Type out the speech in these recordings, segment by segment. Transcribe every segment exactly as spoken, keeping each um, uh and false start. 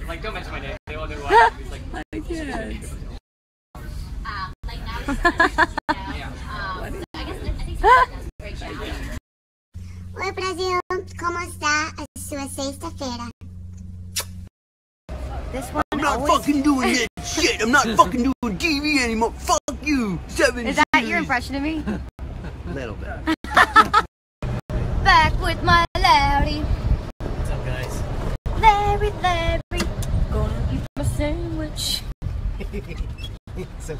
Like, don't mention my name. They all know who I am. He's like, I can't. Um, like now he's yeah. Um, I guess I think does a great job. Oi, Brasil. Como está a sua sexta-feira? This one I'm not always... fucking doing this shit. I'm not fucking doing T V anymore. Fuck you. Seven. Is that your impression of me? A little bit. Back with my Larry. what's up, guys? Larry, Larry. Gonna eat my sandwich. So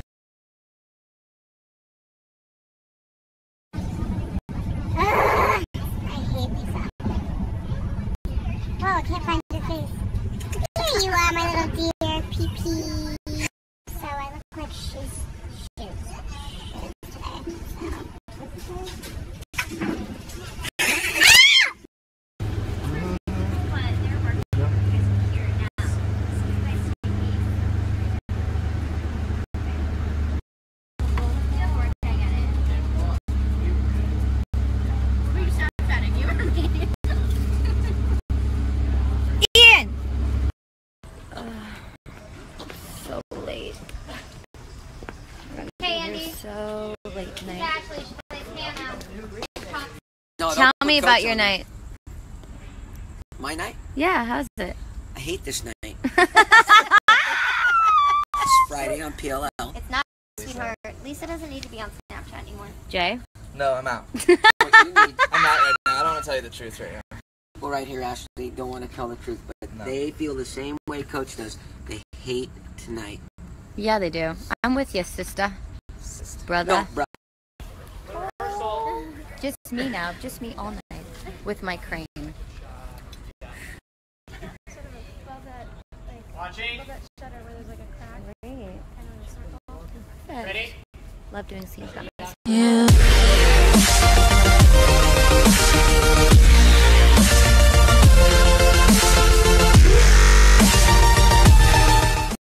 I hate myself. Oh, I can't find your face. Here you are, my little dear P P. So I look like she's shoes. Shoes today. So. Ian! Uh, so late. Hey, Andy. So late tonight. Ashley, she plays Hannah. No, Tell don't me put about coach your on me. night. My night? Yeah, how's it? I hate this night. It's Friday on P L L. It's not, sweetheart. Lisa doesn't need to be on Snapchat anymore. Jay? No, I'm out. What you need? I'm out right now. I don't want to tell you the truth right now. Well, right here, Ashley, don't want to tell the truth, but No. they feel the same way Coach does. They hate tonight. Yeah, they do. I'm with you, sister. Brother. No, bro. Just me now. Just me all night. With my crane. watching. Great. Ready? Love doing scenes.